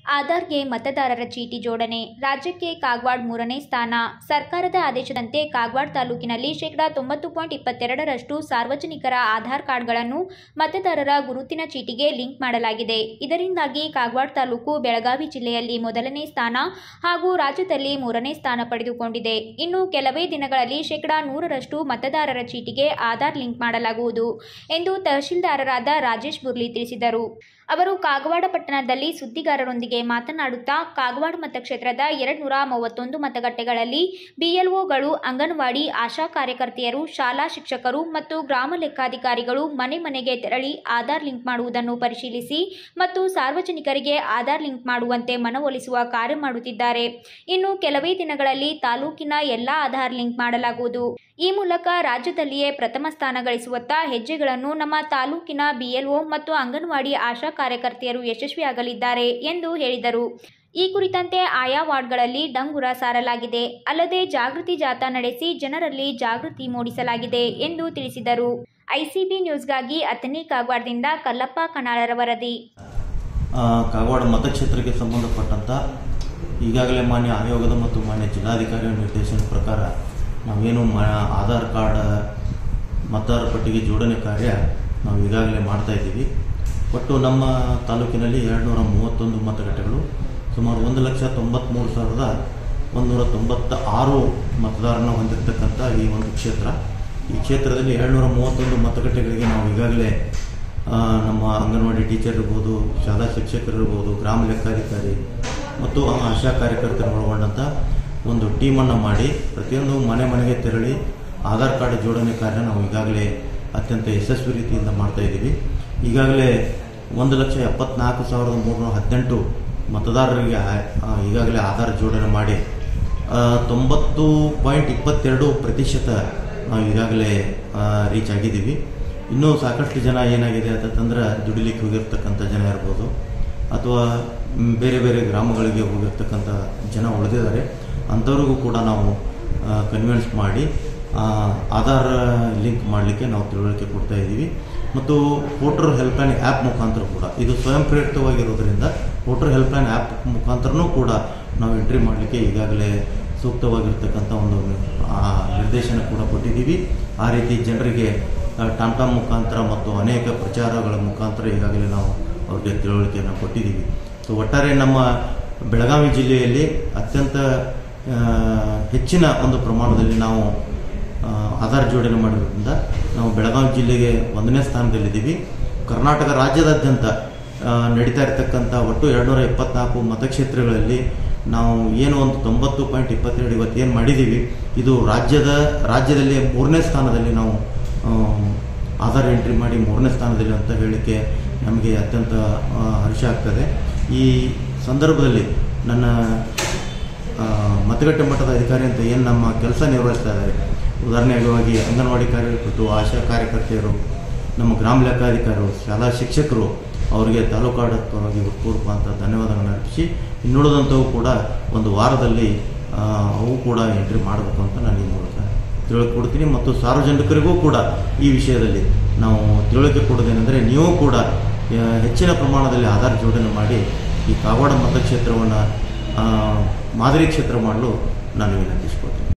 ಆಧಾರ್ಗೆ ಮತದಾರರ ಚೀಟಿ ಜೋಡಣೆ. ರಾಜ್ಯಕ್ಕೆ ಕಾಗವಾಡ 3ನೇ ಸ್ಥಾನ. ಸರ್ಕಾರದ ಆದೇಶದಂತೆ ಕಾಗವಾಡ ತಾಲೂಕಿನಲ್ಲಿ 90.22% ಸಾರ್ವಜನಿಕರ ಆಧಾರ್ ಕಾರ್ಡ್ಗಳನ್ನು ಮತದಾರರ ಗುರುತಿನ ಚೀಟಿಗೆ ಲಿಂಕ್ ಮಾಡಲಾಗಿದೆ. ಇದರಿಂದಾಗಿ ಕಾಗವಾಡ ತಾಲೂಕು ಬೆಳಗಾವಿ ಜಿಲ್ಲೆಯಲ್ಲಿ 1ನೇ ಸ್ಥಾನ ಹಾಗೂ ರಾಜ್ಯದಲ್ಲಿ 3ನೇ ಸ್ಥಾನ ಪಡೆದುಕೊಂಡಿದೆ. ಇನ್ನು ಕೆಲವೇ ದಿನಗಳಲ್ಲಿ 100% ಮತದಾರರ ಚೀಟಿಗೆ ಆಧಾರ್ ಲಿಂಕ್ ಮಾಡಲಾಗುವುದು ಎಂದು ತಹಶೀಲ್ದಾರರಾದ ರಾಜೇಶ್ ಬುರ್ಲಿ ತಿಳಿಸಿದರು. ಅವರು ಕಾಗವಾಡ ಪಟ್ಟಣದಲ್ಲಿ ಸುದ್ದಿಗಾರರೊಂದಿಗೆ ಮಾತನಾಡುತ್ತಾ, ಕಾಗವಾಡ ಮತಕ್ಷೇತ್ರದ 231 ಮತಗಟ್ಟೆಗಳಲ್ಲಿ ಬಿಎಲ್ಒಗಳು, ಅಂಗನವಾಡಿ ಆಶಾ ಕಾರ್ಯಕರ್ತೆಯರು, ಶಾಲಾ ಶಿಕ್ಷಕರು ಮತ್ತು ಗ್ರಾಮ ಲೆಕ್ಕಾಧಿಕಾರಿಗಳು ಮನೆ ಮನೆಗೆ ತೆರಳಿ ಆಧಾರ್ ಲಿಂಕ್ ಮಾಡುವುದನ್ನು ಪರಿಶೀಲಿಸಿ ಮತ್ತು ಸಾರ್ವಜನಿಕರಿಗೆ ಆಧಾರ್ ಲಿಂಕ್ ಮಾಡುವಂತೆ ಮನವೊಲಿಸುವ ಕಾರ್ಯ ಮಾಡುತ್ತಿದ್ದಾರೆ. ಇನ್ನು ಕೆಲವೇ ದಿನಗಳಲ್ಲಿ ತಾಲೂಕಿನ ಎಲ್ಲಾ ಆಧಾರ್ ಲಿಂಕ್ ಮಾಡಲಾಗುವುದು. ಈ ಮೂಲಕ ರಾಜ್ಯದಲ್ಲಿಯೇ ಪ್ರಥಮ ಸ್ಥಾನ ಗಳಿಸುವತ್ತ ಹೆಜ್ಜೆಗಳನ್ನು ನಮ್ಮ ತಾಲೂಕಿನ ಬಿಎಲ್ಒ ಮತ್ತು ಅಂಗನವಾಡಿ ಆಶಾ ಕಾರ್ಯಕರ್ತೆಯರು ಯಶಸ್ವಿಯಾಗಲಿದ್ದಾರೆ ಎಂದು ಹೇಳಿದರು. ಈ ಕುರಿತಂತೆ ಆಯಾ ವಾರ್ಡ್ಗಳಲ್ಲಿ ಡಂಗುರ ಸಾರಲಾಗಿದೆ. ಅಲ್ಲದೆ ಜಾಗೃತಿ ಜಾಥಾ ನಡೆಸಿ ಜನರಲ್ಲಿ ಜಾಗೃತಿ ಮೂಡಿಸಲಾಗಿದೆ ಎಂದು ತಿಳಿಸಿದರು. ಐಸಿಬಿ ನ್ಯೂಸ್ಗಾಗಿ ಅಥಣಿ ಕಾಗವಾಡದಿಂದ ಕಲ್ಲಪ್ಪ ಕನಾಳರ ವರದಿ. ಕಾಗವಾಡ ಮತಕ್ಷೇತ್ರಕ್ಕೆ ಸಂಬಂಧಪಟ್ಟಂತ ಈಗಾಗಲೇ ಮಾನ್ಯ ಆಯೋಗದ ಮತ್ತು ಮಾನ್ಯ ಜಿಲ್ಲಾಧಿಕಾರಿಗಳ ನಿರ್ದೇಶನ ಪ್ರಕಾರ ನಾವೇನು ಆಧಾರ್ ಕಾರ್ಡ್ ಮತದಾರ ಪಟ್ಟಿಗೆ ಜೋಡಣೆ ಕಾರ್ಯ ನಾವು ಈಗಾಗಲೇ ಮಾಡ್ತಾ ಇದ್ದೀವಿ. ಒಟ್ಟು ನಮ್ಮ ತಾಲೂಕಿನಲ್ಲಿ 231 ಮತಗಟ್ಟೆಗಳು, ಸುಮಾರು 1,93,196 ಮತದಾರರನ್ನು ಹೊಂದಿರತಕ್ಕಂಥ ಈ ಒಂದು ಕ್ಷೇತ್ರ. ಈ ಕ್ಷೇತ್ರದಲ್ಲಿ 231 ಮತಗಟ್ಟೆಗಳಿಗೆ ನಾವು ಈಗಾಗಲೇ ನಮ್ಮ ಅಂಗನವಾಡಿ ಟೀಚರ್ ಇರ್ಬೋದು, ಶಾಲಾ ಶಿಕ್ಷಕರಿರ್ಬೋದು, ಗ್ರಾಮ ಲೆಕ್ಕಾಧಿಕಾರಿ ಮತ್ತು ಆಶಾ ಕಾರ್ಯಕರ್ತರು ಒಳಗೊಂಡಂಥ ಒಂದು ಟೀಮನ್ನು ಮಾಡಿ ಪ್ರತಿಯೊಂದು ಮನೆ ಮನೆಗೆ ತೆರಳಿ ಆಧಾರ್ ಕಾರ್ಡ್ ಜೋಡಣೆ ಕಾರ್ಯ ನಾವು ಈಗಾಗಲೇ ಅತ್ಯಂತ ಯಶಸ್ವಿ ರೀತಿಯಿಂದ ಮಾಡ್ತಾ ಇದ್ದೀವಿ. ಈಗಾಗಲೇ 1,74,318 ಮತದಾರರಿಗೆ ಈಗಾಗಲೇ ಆಧಾರ್ ಜೋಡಣೆ ಮಾಡಿ 90.22% ನಾವು ಈಗಾಗಲೇ ರೀಚ್ ಆಗಿದ್ದೀವಿ. ಇನ್ನೂ ಸಾಕಷ್ಟು ಜನ ಏನಾಗಿದೆ ಅಂತಂದ್ರೆ ದುಡಿಲಿಕ್ಕೆ ಹೋಗಿರ್ತಕ್ಕಂಥ ಜನ ಇರ್ಬೋದು ಅಥವಾ ಬೇರೆ ಬೇರೆ ಗ್ರಾಮಗಳಿಗೆ ಹೋಗಿರ್ತಕ್ಕಂಥ ಜನ ಉಳಿದಿದ್ದಾರೆ. ಅಂಥವ್ರಿಗೂ ಕೂಡ ನಾವು ಕನ್ವಿನ್ಸ್ ಮಾಡಿ ಆಧಾರ್ ಲಿಂಕ್ ಮಾಡಲಿಕ್ಕೆ ನಾವು ತಿಳುವಳಿಕೆ ಕೊಡ್ತಾ ಇದ್ದೀವಿ. ಮತ್ತು ವೋಟರ್ ಹೆಲ್ಪ್ಲೈನ್ ಆ್ಯಪ್ ಮುಖಾಂತರ ಕೂಡ ಇದು ಸ್ವಯಂ ಪ್ರೇರಿತವಾಗಿರೋದ್ರಿಂದ ವೋಟರ್ ಹೆಲ್ಪ್ಲೈನ್ ಆ್ಯಪ್ ಮುಖಾಂತರನೂ ಕೂಡ ನಾವು ಎಂಟ್ರಿ ಮಾಡಲಿಕ್ಕೆ ಈಗಾಗಲೇ ಸೂಕ್ತವಾಗಿರ್ತಕ್ಕಂಥ ಒಂದು ನಿರ್ದೇಶನ ಕೂಡ ಕೊಟ್ಟಿದ್ದೀವಿ. ಆ ರೀತಿ ಜನರಿಗೆ ಟಾಮ್ ಮುಖಾಂತರ ಮತ್ತು ಅನೇಕ ಪ್ರಚಾರಗಳ ಮುಖಾಂತರ ಈಗಾಗಲೇ ನಾವು ಅವ್ರಿಗೆ ತಿಳುವಳಿಕೆಯನ್ನು ಕೊಟ್ಟಿದ್ದೀವಿ. ಸೊ ಒಟ್ಟಾರೆ ನಮ್ಮ ಬೆಳಗಾವಿ ಜಿಲ್ಲೆಯಲ್ಲಿ ಅತ್ಯಂತ ಹೆಚ್ಚಿನ ಒಂದು ಪ್ರಮಾಣದಲ್ಲಿ ನಾವು ಆಧಾರ್ ಜೋಡಣೆ ಮಾಡೋದ್ರಿಂದ ನಾವು ಬೆಳಗಾವಿ ಜಿಲ್ಲೆಗೆ 1ನೇ ಸ್ಥಾನದಲ್ಲಿದ್ದೀವಿ. ಕರ್ನಾಟಕ ರಾಜ್ಯದಾದ್ಯಂತ ನಡೀತಾ ಇರತಕ್ಕಂಥ ಒಟ್ಟು 224 ಮತಕ್ಷೇತ್ರಗಳಲ್ಲಿ ನಾವು ಏನು ಒಂದು 90.22 ಇವತ್ತೇನು ಮಾಡಿದ್ದೀವಿ, ಇದು ರಾಜ್ಯದಲ್ಲಿ 3ನೇ ಸ್ಥಾನದಲ್ಲಿ ನಾವು ಆಧಾರ್ ಎಂಟ್ರಿ ಮಾಡಿ 3ನೇ ಸ್ಥಾನದಲ್ಲಿ ಅಂತ ಹೇಳಲಿಕ್ಕೆ ನಮಗೆ ಅತ್ಯಂತ ಹರ್ಷ ಆಗ್ತದೆ. ಈ ಸಂದರ್ಭದಲ್ಲಿ ನನ್ನ ಮತಗಟ್ಟೆ ಮಟ್ಟದ ಅಧಿಕಾರಿ ಅಂತ ಏನು ನಮ್ಮ ಕೆಲಸ ನಿರ್ವಹಿಸ್ತಾ ಇದ್ದಾರೆ, ಉದಾಹರಣೆಗಾಗಿ ಅಂಗನವಾಡಿ ಕಾರ್ಯಕರ್ತರು, ಆಶಾ ಕಾರ್ಯಕರ್ತೆಯರು, ನಮ್ಮ ಗ್ರಾಮ ಲೆಕ್ಕಾಧಿಕಾರಿಗಳು, ಶಾಲಾ ಶಿಕ್ಷಕರು, ಅವರಿಗೆ ತಾಲೂಕಾಡಳಿತವಾಗಿ ಹೃತ್ಪೂರ್ವಕ ಅಂತ ಧನ್ಯವಾದಗಳನ್ನು ಅರ್ಪಿಸಿ ಇನ್ನುಳಿದಂಥವು ಕೂಡ ಒಂದು ವಾರದಲ್ಲಿ ಅವು ಕೂಡ ಎಂಟ್ರಿ ಮಾಡಬೇಕು ಅಂತ ನಾನು ಈ ಮೂಲಕ ತಿಳುವಳಿಕೆ ಕೊಡ್ತೀನಿ. ಮತ್ತು ಸಾರ್ವಜನಿಕರಿಗೂ ಕೂಡ ಈ ವಿಷಯದಲ್ಲಿ ನಾವು ತಿಳುವಳಿಕೆ ಕೊಡೋದೇನೆಂದರೆ, ನೀವು ಕೂಡ ಹೆಚ್ಚಿನ ಪ್ರಮಾಣದಲ್ಲಿ ಆಧಾರ್ ಜೋಡಣೆ ಮಾಡಿ ಈ ಕಾಗವಾಡ ಮತಕ್ಷೇತ್ರವನ್ನು ಮಾದರಿ ಕ್ಷೇತ್ರ ಮಾಡಲು ನಾನು ವಿನಂತಿಸ್ಕೊಳ್ತೀನಿ.